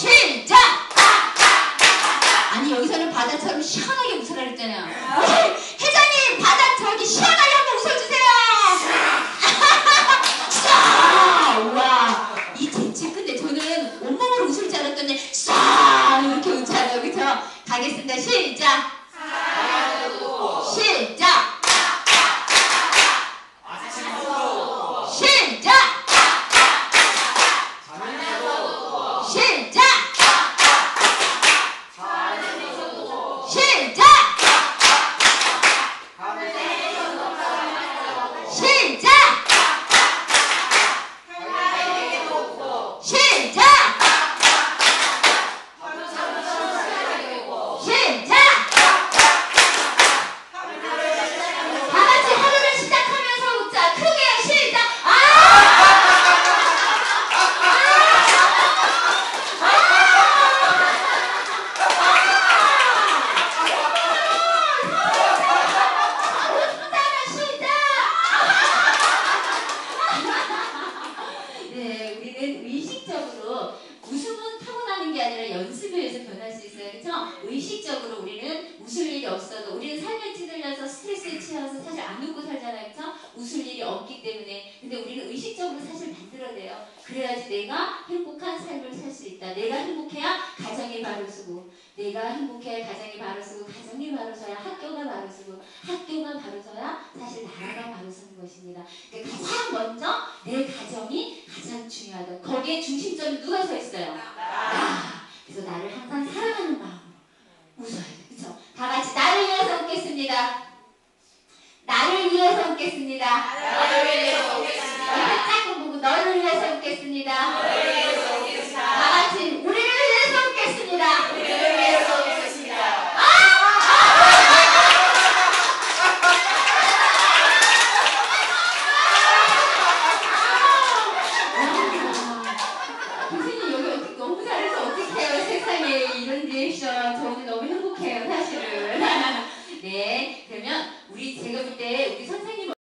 시작! 아니 여기서는 바다처럼 시원하게 웃으라 그랬잖아요. 회장님 바다 저기 시원하게 한번 웃어주세요. 우와 이 재치. 근데 저는 온몸으로 웃을 줄 알았더니 싹 이렇게 웃잖아요. 그쵸? 가겠습니다. 시작! 시작! 시작! 시작! 시작! 시작! 시작! 시작! 다 같이 하루를 시작하면서 웃자. 크게 시작! 네, 우리는 의식적으로 웃음은 타고나는 게 아니라 연습에 의해서 변할 수 있어요. 그렇죠? 의식적으로 우리는 웃을 일이 없어도 우리는 삶에 찌들려서 스트레스에 취해서 사실 안 웃고 살잖아요. 그렇죠? 웃을 일이 없기 때문에. 근데 우리는 의식적으로 사실 만들어내요. 그래야지 내가 행복한 삶을 살 수 있다. 내가 행복해야 가정이 바로 서고, 내가 행복해야 가정이 바로 서고, 가정이 바로 서야 학교가 바로 서고, 학교가 바로 서야 사실 나라가 바로 서는 것입니다. 그러니까 가장 먼저 내 가정이 가장 중요하다. 거기에 중심점이 누가 서 있어요? 나. 그래서 나를 항상 사랑하는 마음으로 웃어야 돼. 그렇죠? 다 같이 나를 위해서 웃겠습니다. 나를 위해서 웃겠습니다. 나를 위해서 웃겠습니다. 옆에 짝꿍 보고 너를 위해서 웃겠습니다. 너를 위해서 웃겠습니다. 다 같이 우리를 위해서 웃겠습니다. 우리를 위해서 웃겠습니다. 교수님 여기 어떻게 너무 잘해서 어떡해요. 세상에 이런 리액션. 저 오늘 너무 행복해요 사실은. 네, 그러면 제가 볼 때 우리